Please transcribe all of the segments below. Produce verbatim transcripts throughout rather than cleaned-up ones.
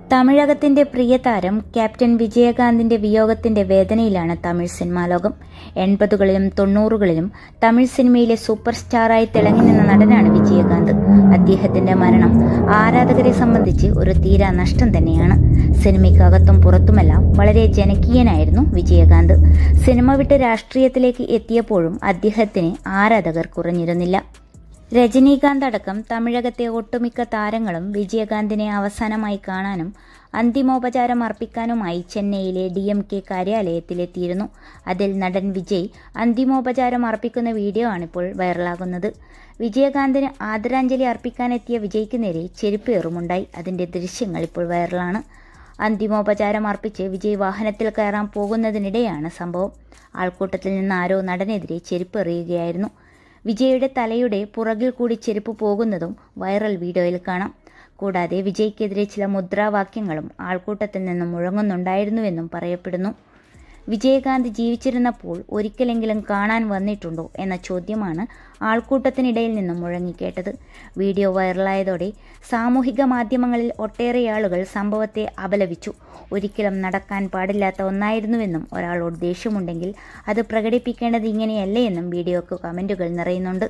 തമിഴകത്തിന്റെ പ്രിയ താരം ക്യാപ്റ്റൻ വിജയകാന്തിന്റെ വിയോഗത്തിന്റെ വേദനയിലാണ് തമിഴ് സിനിമാ ലോകം. എൺപതുകളിലും തൊണ്ണൂറുകളിലും തമിഴ് സിനിമയിലെ സൂപ്പർ സ്റ്റാറായി തിളങ്ങി നിന്ന നടനാണ് വിജയകാന്ത്. അദ്ദേഹത്തിന്റെ മരണം ആരാധകരെ സംബന്ധിച്ച് ഒരു തീരാ നഷ്ടം തന്നെയാണ്. സിനിമയ്ക്കകത്തും പുറത്തുമെല്ലാം വളരെ ജനകീയനായിരുന്നു വിജയകാന്ത്. സിനിമ വിട്ട് രാഷ്ട്രീയത്തിലേക്ക് എത്തിയപ്പോഴും അദ്ദേഹത്തിന് ആരാധകർ കുറഞ്ഞിരുന്നില്ല. രജനീകാന്ത് അടക്കം തമിഴകത്തെ ഒട്ടുമിക്ക താരങ്ങളും വിജയകാന്തിനെ അവസാനമായി കാണാനും അന്തിമോപചാരം അർപ്പിക്കാനുമായി ചെന്നൈയിലെ ഡി എം കെ കാര്യാലയത്തിലെത്തിയിരുന്നു. അതിൽ നടൻ വിജയ് അന്തിമോപചാരം അർപ്പിക്കുന്ന വീഡിയോ ആണിപ്പോൾ വൈറലാകുന്നത്. വിജയകാന്തിന് ആദരാഞ്ജലി അർപ്പിക്കാനെത്തിയ വിജയ്ക്ക് നേരെ ചെരുപ്പേറുമുണ്ടായി. അതിന്റെ ദൃശ്യങ്ങൾ ഇപ്പോൾ വൈറലാണ്. അന്തിമോപചാരം അർപ്പിച്ച് വിജയ് വാഹനത്തിൽ കയറാൻ പോകുന്നതിനിടെയാണ് സംഭവം. ആൾക്കൂട്ടത്തിൽ നിന്ന് ആരോ നടനെതിരെ ചെരുപ്പെറിയുകയായിരുന്നു. വിജയുടെ തലയുടെ പുറകിൽ കൂടി ചെരുപ്പ് പോകുന്നതും വൈറൽ വീഡിയോയിൽ കാണാം. കൂടാതെ വിജയ്ക്കെതിരെ ചില മുദ്രാവാക്യങ്ങളും ആൾക്കൂട്ടത്തിൽ നിന്നും മുഴങ്ങുന്നുണ്ടായിരുന്നുവെന്നും പറയപ്പെടുന്നു. വിജയകാന്ത് ജീവിച്ചിരുന്നപ്പോൾ ഒരിക്കലെങ്കിലും കാണാൻ വന്നിട്ടുണ്ടോ എന്ന ചോദ്യമാണ് ആൾക്കൂട്ടത്തിനിടയിൽ നിന്നും മുഴങ്ങിക്കേട്ടത്. വീഡിയോ വൈറലായതോടെ സാമൂഹിക മാധ്യമങ്ങളിൽ ഒട്ടേറെ ആളുകൾ സംഭവത്തെ അപലപിച്ചു. ഒരിക്കലും നടക്കാൻ പാടില്ലാത്ത ഒന്നായിരുന്നുവെന്നും ഒരാളോട് ദേഷ്യമുണ്ടെങ്കിൽ അത് പ്രകടിപ്പിക്കേണ്ടത് ഇങ്ങനെയല്ലേ എന്നും വീഡിയോക്ക് കമന്റുകൾ നിറയുന്നുണ്ട്.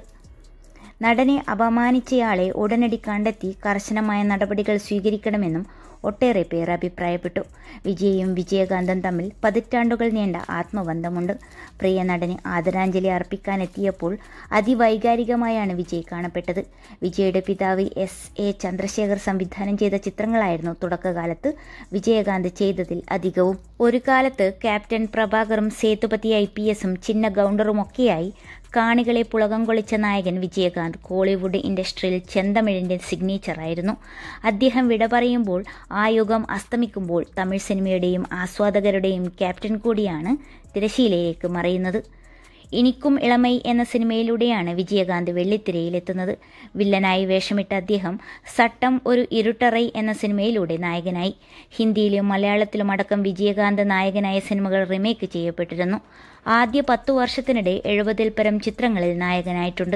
നടനെ അപമാനിച്ചയാളെ ഉടനടി കണ്ടെത്തി കർശനമായ നടപടികൾ സ്വീകരിക്കണമെന്നും ഒട്ടേറെ പേർ അഭിപ്രായപ്പെട്ടു. വിജയും വിജയകാന്തും തമ്മിൽ പതിറ്റാണ്ടുകൾ നീണ്ട ആത്മബന്ധമുണ്ട്. പ്രിയ നടന് ആദരാഞ്ജലി അർപ്പിക്കാനെത്തിയപ്പോൾ അതിവൈകാരികമായാണ് വിജയ് കാണപ്പെട്ടത്. വിജയുടെ പിതാവ് എസ് എ ചന്ദ്രശേഖർ സംവിധാനം ചെയ്ത ചിത്രങ്ങളായിരുന്നു തുടക്കകാലത്ത് വിജയകാന്ത് ചെയ്തതിൽ അധികവും. ഒരു കാലത്ത് ക്യാപ്റ്റൻ പ്രഭാകറും സേതുപതി ഐ പി എസും ചിന്ന ഗൗണ്ടറുമൊക്കെയായി കാണികളെ പുളകം കൊള്ളിച്ച നായകൻ വിജയകാന്ത് കോളിവുഡ് ഇൻഡസ്ട്രിയിൽ ചെന്തമിഴിന്റെ സിഗ്നേച്ചറായിരുന്നു. അദ്ദേഹം വിട പറയുമ്പോൾ ആ യുഗം അസ്തമിക്കുമ്പോൾ തമിഴ് സിനിമയുടെയും ആസ്വാദകരുടെയും ക്യാപ്റ്റൻ കൂടിയാണ് തിരശീലയിലേക്ക് മറയുന്നത്. ഇനിക്കും ഇളമൈ എന്ന സിനിമയിലൂടെയാണ് വിജയകാന്ത് വെള്ളിത്തിരയിലെത്തുന്നത്. വില്ലനായി വേഷമിട്ട അദ്ദേഹം സട്ടം ഒരു ഇരുട്ടറൈ എന്ന സിനിമയിലൂടെ നായകനായി. ഹിന്ദിയിലും മലയാളത്തിലും അടക്കം വിജയകാന്ത് നായകനായ സിനിമകൾ റീമേക്ക് ചെയ്യപ്പെട്ടിരുന്നു. ആദ്യ പത്തു വർഷത്തിനിടെ എഴുപതിൽ പരം ചിത്രങ്ങളിൽ നായകനായിട്ടുണ്ട്.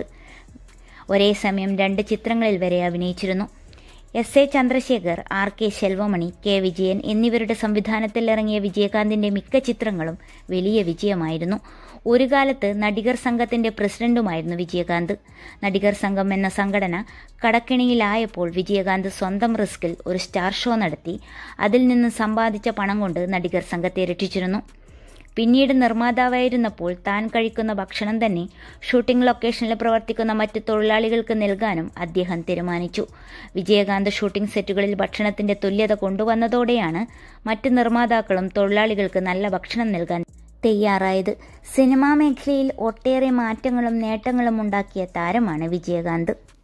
ഒരേ സമയം രണ്ട് ചിത്രങ്ങളിൽ വരെ അഭിനയിച്ചിരുന്നു. S A Chandrasekhar, R K Selvamani, K Vijayan എന്നിവരുടെ സംവിധാനത്തിൽ ഇറങ്ങിയ വിജയകാന്തിന്റെ മിക്ക ചിത്രങ്ങളും വലിയ വിജയമായിരുന്നു. ഒരു കാലത്ത് നടികർ സംഘത്തിന്റെ പ്രസിഡന്റുമായിരുന്നു വിജയകാന്ത്. നടികർ സംഘം എന്ന സംഘടന കടക്കിണിയിലായപ്പോൾ വിജയകാന്ത് സ്വന്തം റിസ്കിൽ ഒരു സ്റ്റാർ ഷോ നടത്തി അതിൽ നിന്ന് സമ്പാദിച്ച പണം കൊണ്ട് നടികർ സംഘത്തെ രക്ഷിച്ചിരുന്നു. പിന്നീട് നിർമ്മാതാവായിരുന്നപ്പോൾ താൻ കഴിക്കുന്ന ഭക്ഷണം തന്നെ ഷൂട്ടിംഗ് ലൊക്കേഷനിൽ പ്രവർത്തിക്കുന്ന മറ്റ് തൊഴിലാളികൾക്ക് നൽകാനും അദ്ദേഹം തീരുമാനിച്ചു. വിജയകാന്ത് ഷൂട്ടിംഗ് സെറ്റുകളിൽ ഭക്ഷണത്തിന്റെ തുല്യത കൊണ്ടുവന്നതോടെയാണ് മറ്റ് നിർമ്മാതാക്കളും തൊഴിലാളികൾക്ക് നല്ല ഭക്ഷണം നൽകാൻ തയ്യാറായത്. സിനിമാ മേഖലയിൽ ഒട്ടേറെ മാറ്റങ്ങളും നേട്ടങ്ങളും ഉണ്ടാക്കിയ താരമാണ് വിജയകാന്ത്.